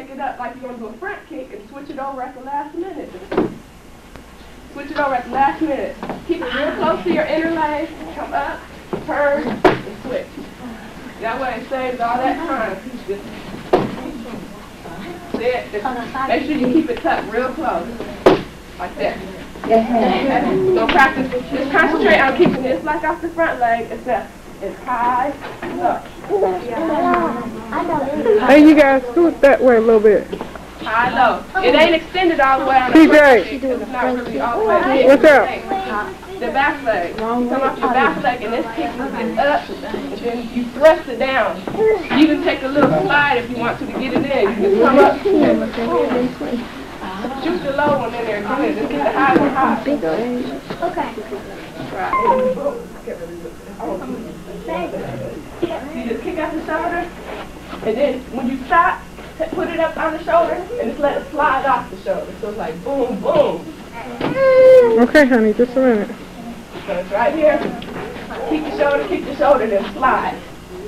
pick it up like you're going to do a front kick and switch it over at the last minute. Switch it over at the last minute. Keep it real close to your inner leg. Come up, turn, and switch. That way it saves all that time. Just make sure you keep it tucked real close. Like that. So practice. Just concentrate on keeping this like off the front leg, except it's high, low. Hey, you guys, scoot that way a little bit. High, low. It ain't extended all the way on the front leg, because it's not really all the way. What's up? The back leg. Come off your back leg, and this kick is up, and then you thrust it down. You can take a little slide if you want to get it in. You can come up. Shoot the low one in there. Go ahead. Just get the high one high. Okay. Right. See this kick out the shoulder? And then when you stop, put it up on the shoulder and just let it slide off the shoulder. So it's like boom, boom. Okay, honey, just a minute. So it's right here. Keep the shoulder, then slide.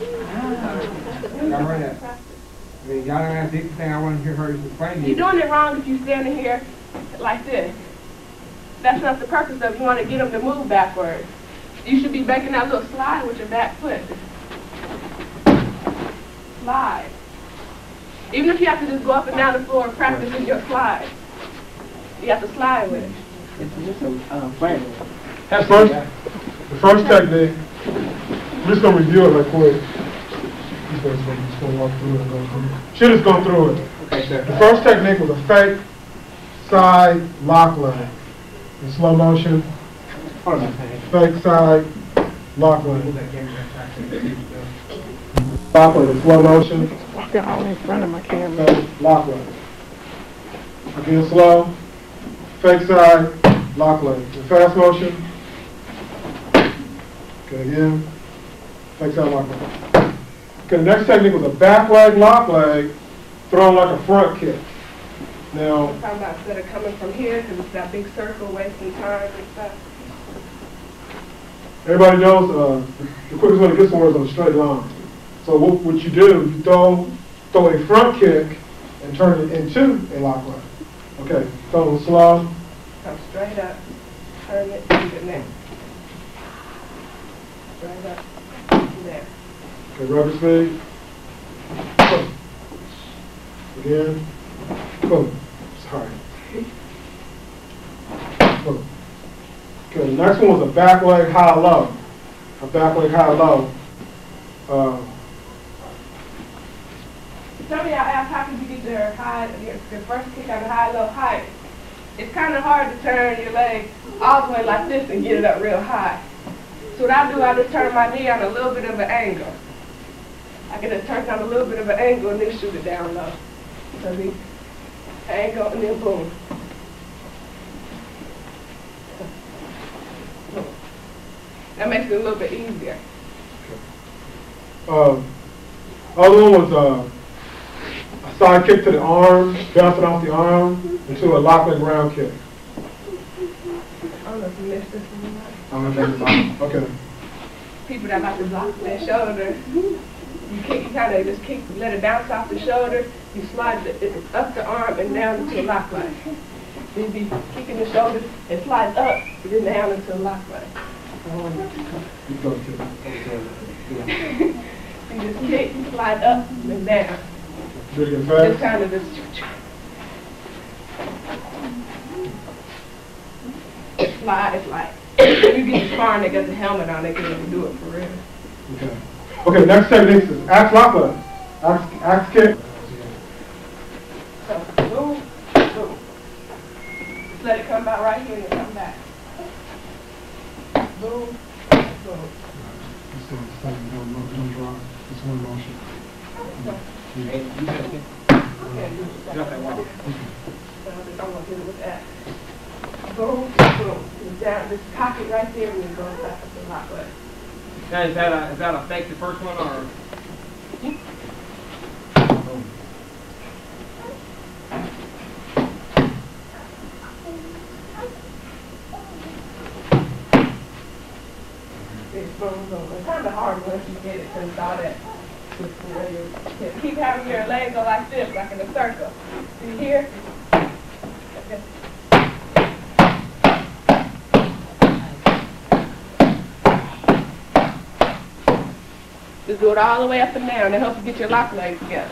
Y'all heard that? I mean, y'all don't have the thing I want to hear her explain to you. You're doing it wrong if you're standing here like this. That's not the purpose of it. You want to get them to move backwards. You should be making that little slide with your back foot. Slide. Even if you have to just go up and down the floor and practice with your slide. You have to slide with it. The first technique, I'm just going to review it right quick. Just going to walk through it and go through it. Should just go through it. The first technique was a fake side lock leg. In slow motion, fake side lock leg. Lock leg in slow motion. Walking all in front of my camera. Fake lock leg. Again slow, fake side lock leg. In fast motion. Okay, again, fake side lock leg. Okay, the next technique was a back leg lock leg thrown like a front kick. Now, I'm talking about instead of coming from here, because it's that big circle, wasting time and stuff. everybody knows the quickest way to get somewhere is on a straight line. So what you do, you throw a front kick and turn it into a lock leg. Okay, throw it slow. Come straight up, turn it, keep it there. Straight up, there. Okay, rubber speed. Boom. Again. Boom. Sorry. Boom. Okay, the next one was a back leg high low. A back leg high low. Some of y'all ask how can you get your first kick on the high low height. It's kind of hard to turn your leg all the way like this and get it up real high. So what I do, I just turn my knee on a little bit of an angle. I get it turned on a little bit of an angle and then shoot it down low. So the angle and then boom. That makes it a little bit easier. Other one was a side kick to the arm, bouncing off the arm into a lock leg round kick. I don't know if you missed this one or not. Okay. People that like to block their shoulder, you kind of just kick, let it bounce off the shoulder, you slide it up the arm and down into a lock leg. Then you be kicking the shoulder, it slides up and then down into a lock leg. You just kick, slide up and down. Just kind of just. Slide, it's like, if you get sparring, they got the helmet on, they can even do it for real. Okay. Okay, next technique is axe lock leg. Axe kick. So, boom, boom. Just let it come out right here and then come back. Boom, boom. It's one motion. Okay. So I'm going to hit it with that. Boom, boom. Down this pocket right there and then go back up the lock leg. Now, is that a fake the first one or? It's boom, boom. It's kind of hard once you get it because it's all that Keep having your leg go like this, like in a circle. See here? Okay. Just do it all the way up and down to help you get your lock legs together.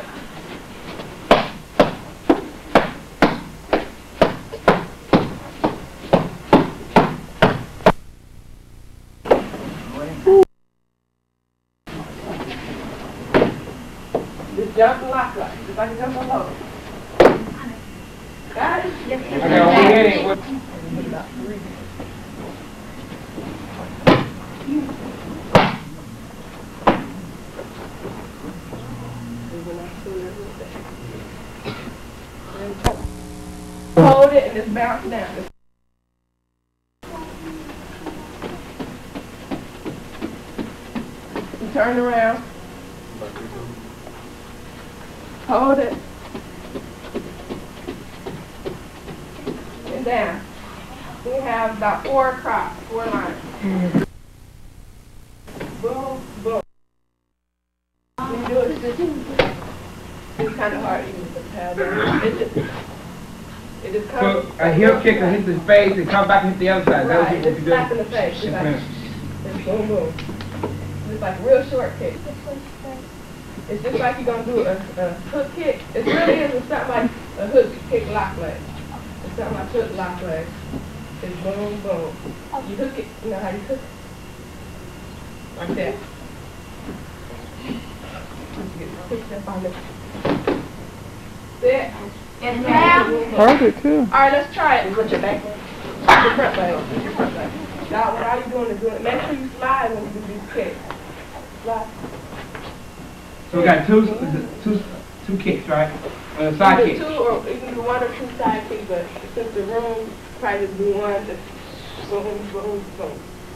Just jump and lock legs, just like you jump on low. Got it? Yes, hold it and just bounce down. And turn around. Hold it. And down. We have about 4 crops, 4 lines. Boom, boom. When you do it, it's kind of hard even to put the pad down. It just comes. So a heel kick will hit the face and come back and hit the other side. Right, just slap in the face. Just like, just boom, boom. It's like a real short kick. It's just like you're going to do a hook kick. It really isn't something like a hook kick lock leg. It's something like hook lock leg. It's boom, boom. You hook it. You know how you hook it? Like that. Sit. And now. Harder too. All right, let's try it. Put your back leg. Your front leg. Your front leg. Now, what are you doing is doing it. Make sure you slide when you do these kicks. Slide. So we got two kicks, right? On the side kick. You can do 1 or 2 side kicks, but since the room, probably just do 1. Just boom, boom, boom.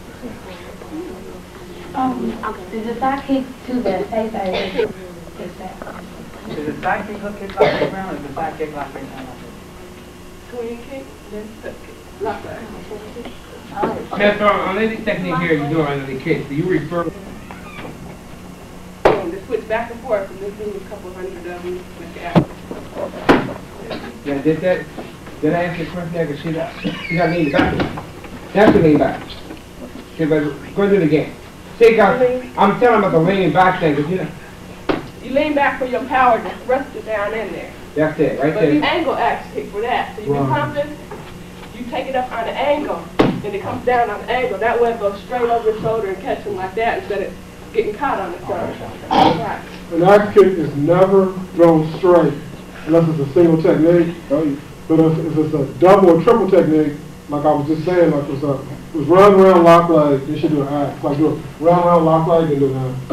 Okay. Is the side kick to the face or is that? Is the side kick hook kick lock right round or is the side kick lock right round? Queen kick, then hook kick. Lock leg. Now, on any technique here you're doing under the kick, do you refer? Boom, just switch back and forth and just do a couple hundred of them with the apple. Yeah, did I answer the question there? Because she got leaned back. That's the lean back. Okay, but go do it again. See, guys, I'm telling about the leaning back thing, because you know. You lean back for your power to thrust it down in there. That's it, right But there. you angle axe kick for that. So you can pump it, you take it up on an angle, and it comes down on an angle. That way it goes straight over your shoulder and catch him like that instead of getting caught on the shoulder. Right. An axe kick is never thrown straight unless it's a single technique. But if it's a double or triple technique, like I was just saying, like it was run around lock leg, you should do an axe. Like do a run around lock leg and do an axe.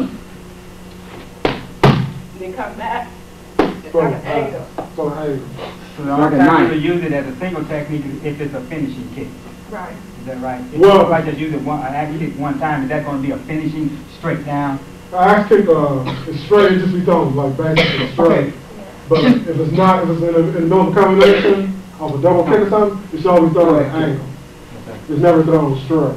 And then come back, it's on an angle. So an angle. So the only time you use it as a single technique is if it's a finishing kick. Right. Is that right? If Well, I just use it an axe kick one time, is that going to be a finishing straight down? An axe kick is straight, it just be thrown like basically straight. Okay. But if it's not, if it's in a normal combination of a double kick or something, it's always thrown at an angle. It's never thrown straight.